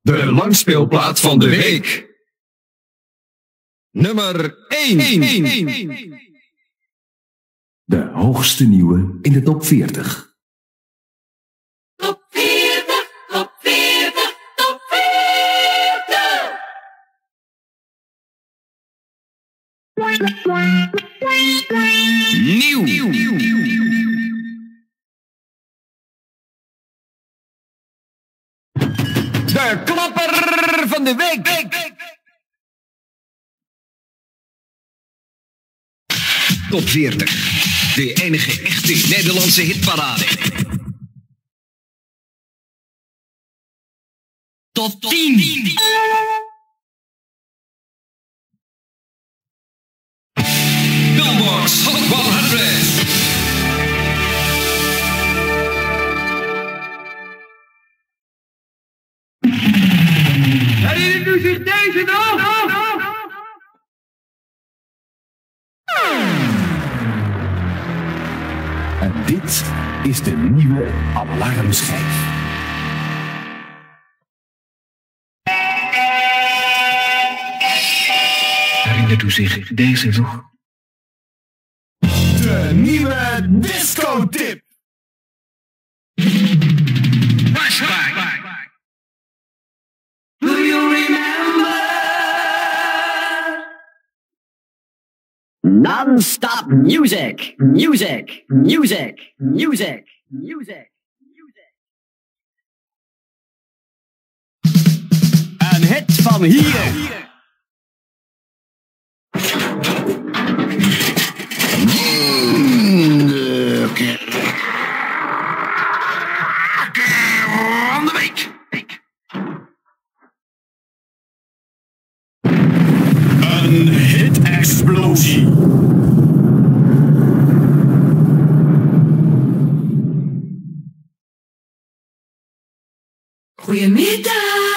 De langspeelplaat van de week. Nummer 1. De hoogste nieuwe in de top 40. Top 40, top 40, top 40. Nieuw. De klapper van de week. Top 40. De enige echte Nederlandse hitparade. Top 10. Billboard's Hot 100. Herinnert u zich deze nog? En dit is de nieuwe alarmschijf. Herinnert u zich deze nog? De nieuwe disco-tip. Flashback. Do you remember? Non-stop music, music, music, music, music, music. Een hit van hier. Van de week. Een hit-explosie. Goedemiddag.